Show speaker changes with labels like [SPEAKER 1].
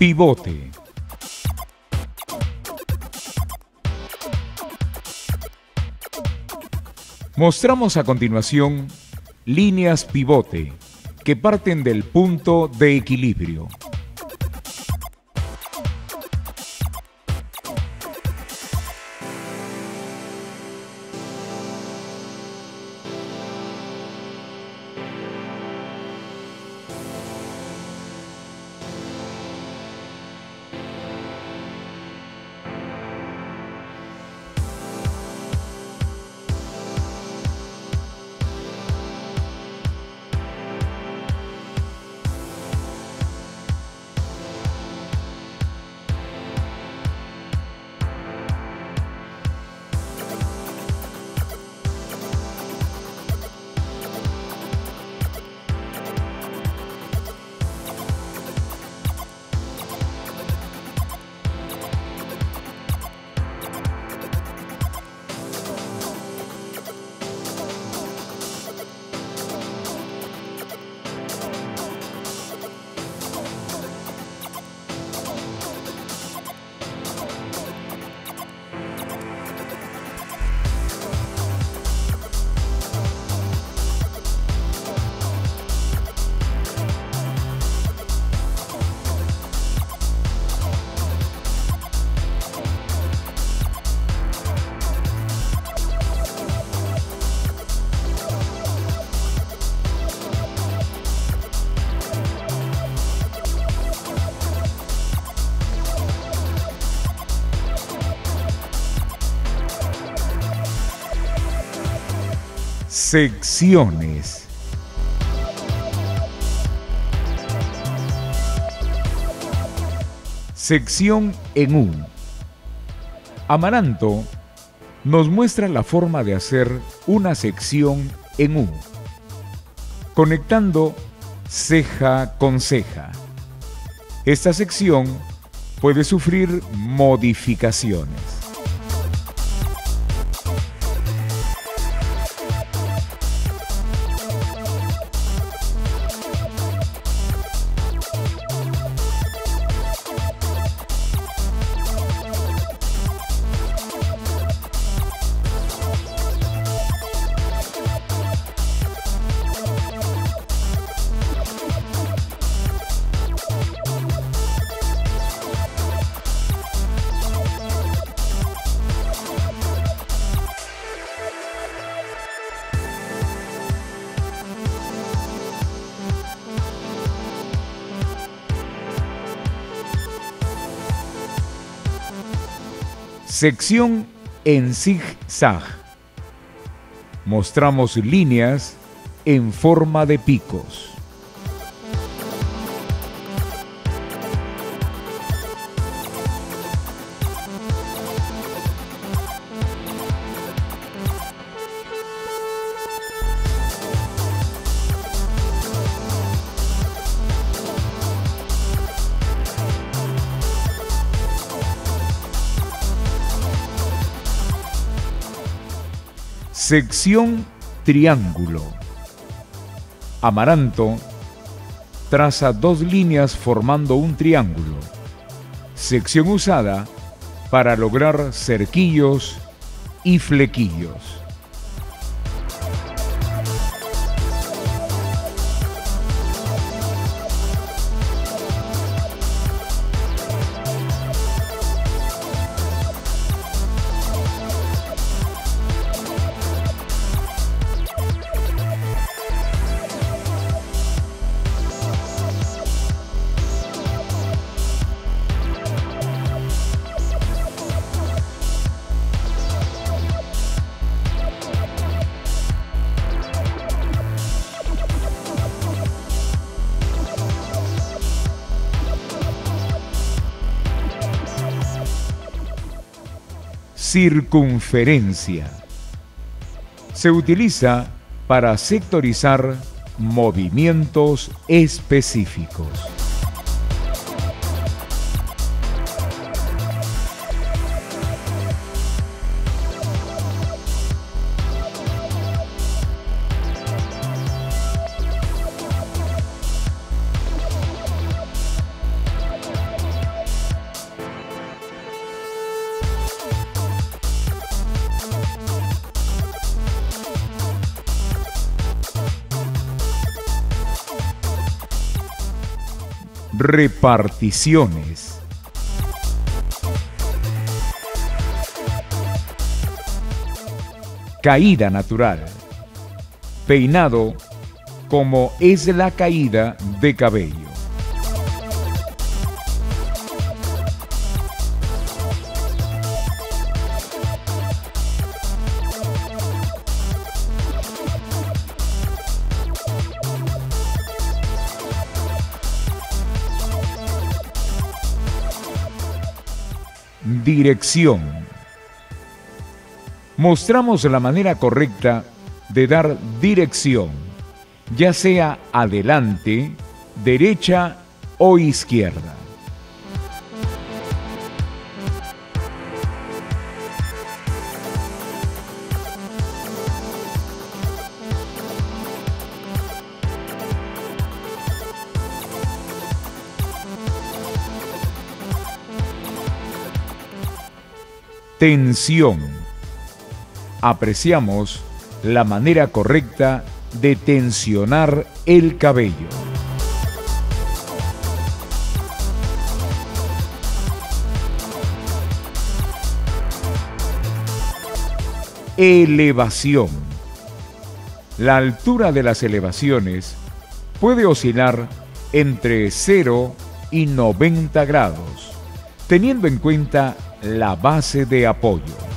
[SPEAKER 1] Pivote. Mostramos a continuación líneas pivote que parten del punto de equilibrio. Secciones. Sección en U. Amaranto nos muestra la forma de hacer una sección en U, conectando ceja con ceja. Esta sección puede sufrir modificaciones. Sección en zigzag. Mostramos líneas en forma de picos. Sección triángulo. Amaranto traza dos líneas formando un triángulo, sección usada para lograr cerquillos y flequillos. Circunferencia. Se utiliza para sectorizar movimientos específicos. reparticiones. Caída natural. Peinado como es la caída de cabello. Dirección. Mostramos la manera correcta de dar dirección, ya sea adelante, derecha o izquierda. Tensión. Apreciamos la manera correcta de tensionar el cabello. Elevación. La altura de las elevaciones puede oscilar entre 0 y 90 grados, teniendo en cuenta la base de apoyo.